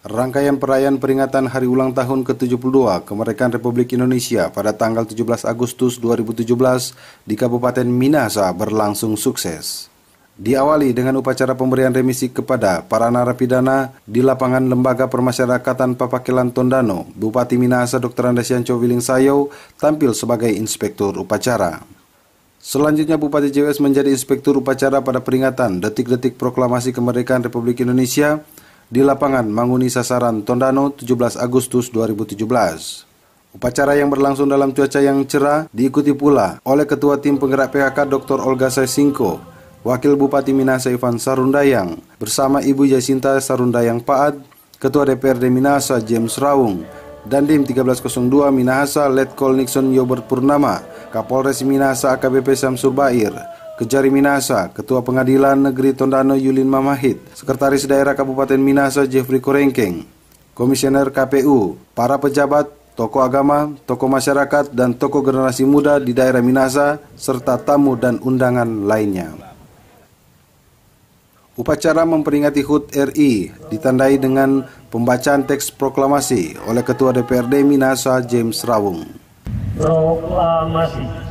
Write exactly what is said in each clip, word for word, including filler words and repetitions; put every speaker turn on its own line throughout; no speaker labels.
Rangkaian perayaan peringatan Hari Ulang Tahun ke tujuh puluh dua Kemerdekaan Republik Indonesia pada tanggal tujuh belas Agustus dua ribu tujuh belas di Kabupaten Minahasa berlangsung sukses. Diawali dengan upacara pemberian remisi kepada para narapidana di lapangan Lembaga Permasyarakatan Papakelan Tondano, Bupati Minahasa Doktor Andasianco Wiling Sayau tampil sebagai inspektur upacara. Selanjutnya Bupati J W S menjadi inspektur upacara pada peringatan detik-detik proklamasi kemerdekaan Republik Indonesia di lapangan Manguni Sasaran Tondano tujuh belas Agustus dua ribu tujuh belas. Upacara yang berlangsung dalam cuaca yang cerah diikuti pula oleh Ketua Tim Penggerak P K K Doktor Olga Saisingko, Wakil Bupati Minahasa Ivan Sarundayang, bersama Ibu Jacinta Sarundayang Paat, Ketua D P R D Minahasa James Rawung, Dandim tiga belas nol dua Minahasa Letkol Nixon Yobert Purnama, Kapolres Minahasa A K B P Samsur Bair, Kejari Minahasa, Ketua Pengadilan Negeri Tondano Yulin Mamahit, Sekretaris Daerah Kabupaten Minahasa Jeffrey Korengkeng, Komisioner K P U, para pejabat, tokoh agama, tokoh masyarakat, dan tokoh generasi muda di daerah Minahasa, serta tamu dan undangan lainnya. Upacara memperingati H U T R I ditandai dengan pembacaan teks proklamasi oleh Ketua D P R D Minahasa James Rawung.
Proklamasi.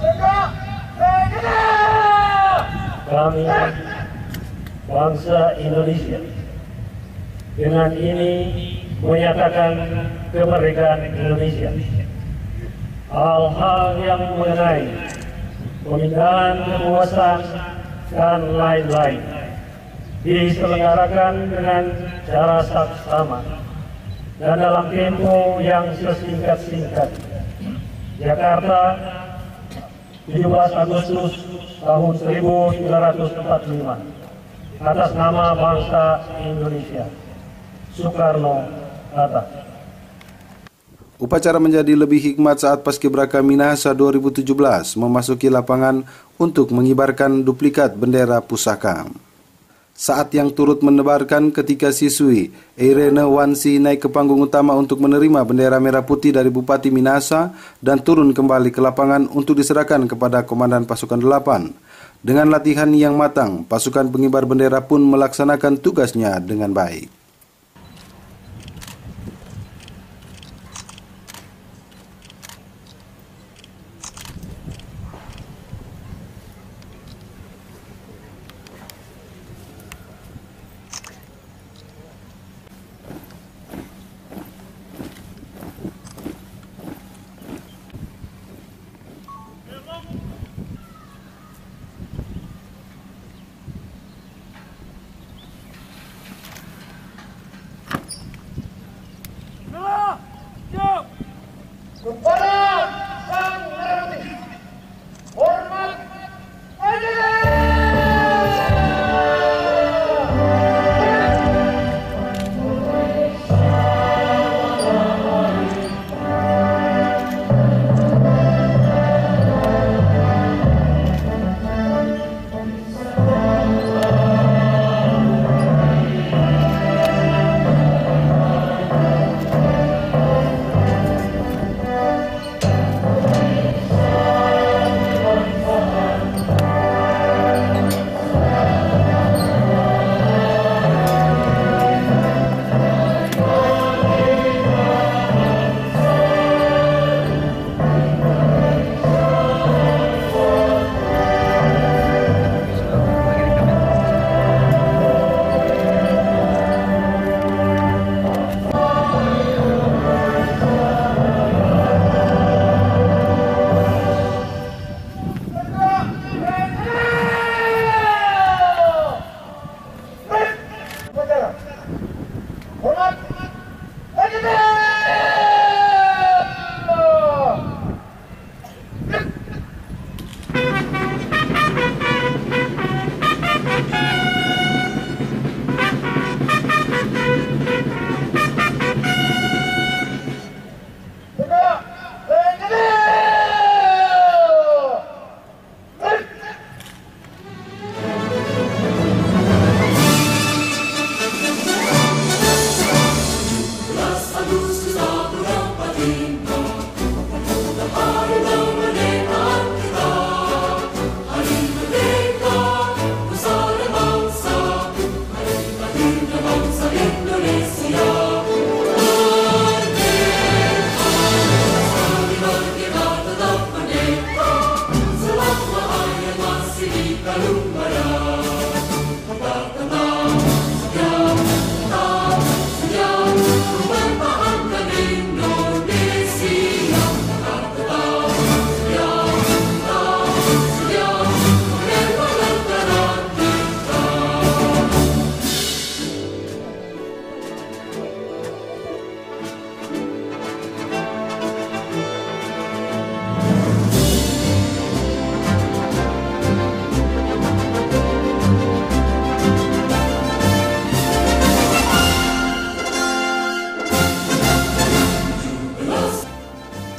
Kami bangsa Indonesia dengan ini menyatakan kemerdekaan Indonesia. Hal-hal yang mengenai pemindahan kekuasaan dan lain-lain diselenggarakan dengan cara saksama dan dalam tempo yang sesingkat-singkat. Jakarta, tujuh belas Agustus tahun seribu sembilan ratus empat puluh lima, atas nama bangsa Indonesia. Soekarno-Hatta.
Upacara menjadi lebih hikmat saat Paskibraka Minahasa dua ribu tujuh belas memasuki lapangan untuk mengibarkan duplikat bendera pusaka. Saat yang turut menebarkan ketika siswi Irene Wansi naik ke panggung utama untuk menerima bendera merah putih dari Bupati Minahasa dan turun kembali ke lapangan untuk diserahkan kepada Komandan Pasukan delapan. Dengan latihan yang matang, pasukan pengibar bendera pun melaksanakan tugasnya dengan baik.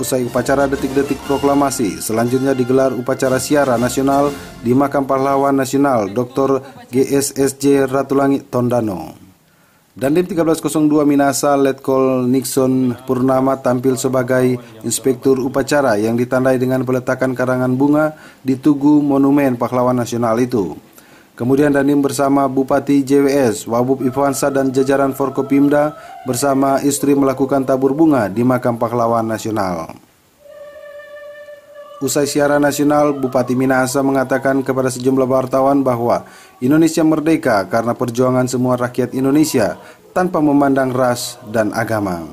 Usai upacara detik-detik proklamasi, selanjutnya digelar upacara siara nasional di Makam Pahlawan Nasional Doktor G S S J Ratulangit Tondano. Dandim seribu tiga ratus dua Minahasa Letkol Nixon Purnama tampil sebagai inspektur upacara yang ditandai dengan peletakan karangan bunga di Tugu Monumen Pahlawan Nasional itu. Kemudian Dandim bersama Bupati J W S, Wabub Ivansa dan jajaran Forkopimda bersama istri melakukan tabur bunga di Makam Pahlawan Nasional. Usai siaran nasional, Bupati Minahasa mengatakan kepada sejumlah wartawan bahwa Indonesia merdeka karena perjuangan semua rakyat Indonesia tanpa memandang ras dan agama.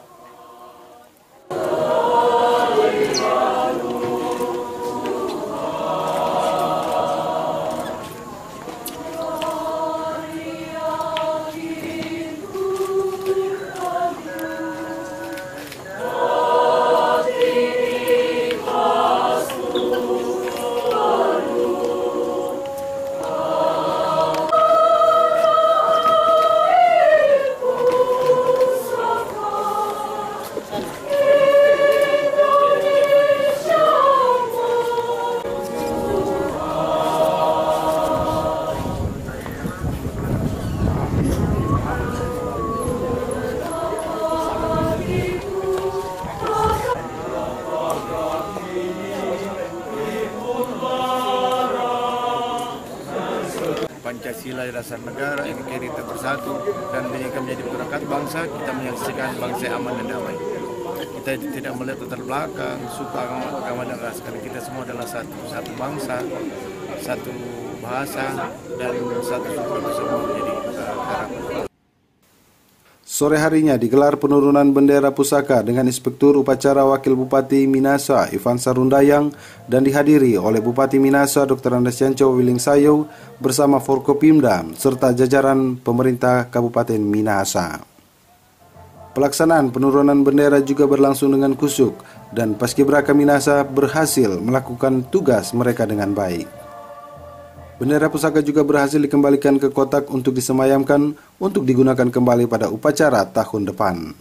Pancasila dasar negara, N K R I kita bersatu dan Bhinneka menjadi perangkat bangsa. Kita menyaksikan bangsa yang aman dan damai. Kita tidak melihat latar belakang, suku, agama, agama dan ras. Karena kita semua adalah satu, satu bangsa, satu bahasa dan satu suku yang semua menjadi harapan.
Sore harinya digelar penurunan bendera pusaka dengan Inspektur Upacara Wakil Bupati Minahasa Ivansa Rundayang dan dihadiri oleh Bupati Minahasa Doktor Andesyanco Wiling Sayo bersama Forkopimda serta jajaran pemerintah Kabupaten Minahasa. Pelaksanaan penurunan bendera juga berlangsung dengan kusuk dan Paskibraka Minahasa berhasil melakukan tugas mereka dengan baik. Bendera pusaka juga berhasil dikembalikan ke kotak untuk disemayamkan untuk digunakan kembali pada upacara tahun depan.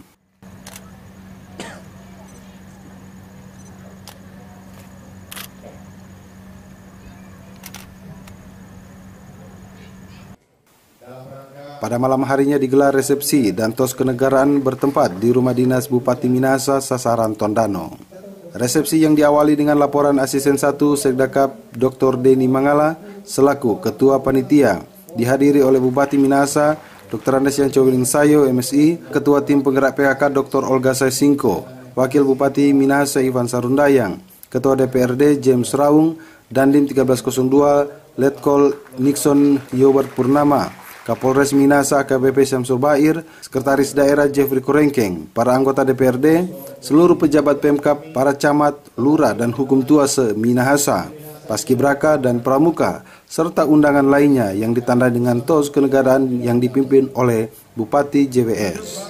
Pada malam harinya digelar resepsi dan tos kenegaraan bertempat di Rumah Dinas Bupati Minahasa Sasaran Tondano. Resepsi yang diawali dengan laporan Asisten satu Sekdakap Doktor Deni Mangala selaku Ketua Panitia, dihadiri oleh Bupati Minahasa Doktor Andesyanco Wiling Sayo M S I, Ketua Tim Penggerak P K K Doktor Olga Saisingko, Wakil Bupati Minahasa Ivansa Rundayang, Ketua D P R D James Raung, Dandim seribu tiga ratus dua Letkol Nixon Yobert Purnama, Kapolres Minahasa A K B P Syamsul Bair, Sekretaris Daerah Jeffrey Kurengkeng, para anggota D P R D, seluruh pejabat Pemkab, para camat, lurah dan hukum tua se-Minahasa, Paskibraka dan Pramuka, serta undangan lainnya yang ditandai dengan tos kenegaraan yang dipimpin oleh Bupati J W S.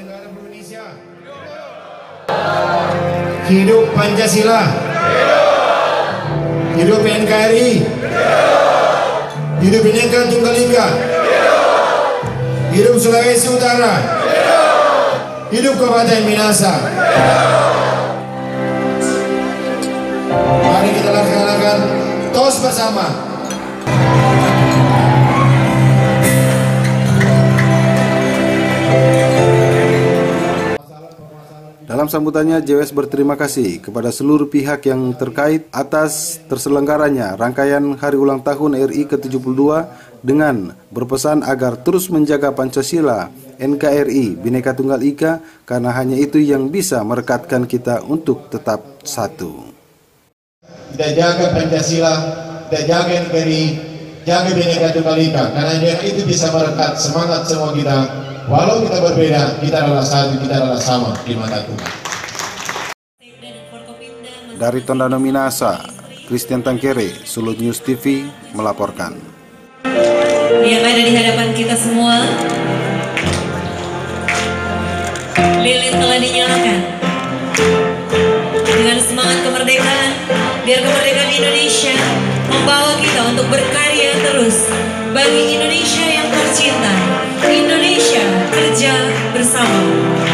Hidup Pancasila, hidup N K R I, hidup Bhinneka Tunggal Ika, hidup Sulawesi Utara, hidup Kabupaten Minahasa. Mari kita laksanakan tos bersama.
Dalam sambutannya, J W S berterima kasih kepada seluruh pihak yang terkait atas terselenggaranya rangkaian Hari Ulang Tahun R I ke tujuh puluh dua dengan berpesan agar terus menjaga Pancasila, N K R I, Bhinneka Tunggal Ika, karena hanya itu yang bisa merekatkan kita untuk tetap satu.
Kita jaga Pancasila, kita jaga N K R I, jaga Bhinneka Tunggal Ika, karena itu bisa merekat semangat semua kita. Walau kita berbeda, kita adalah satu, kita adalah sama di mata Tuhan.
Dari Tondano Minahasa, Christian Tangkere, Sulut News T V melaporkan.
Yang ada di hadapan kita semua, lilin telah dinyalakan. Dengan semangat kemerdekaan, biar kemerdekaan Indonesia membawa kita untuk berkarya terus bagi Indonesia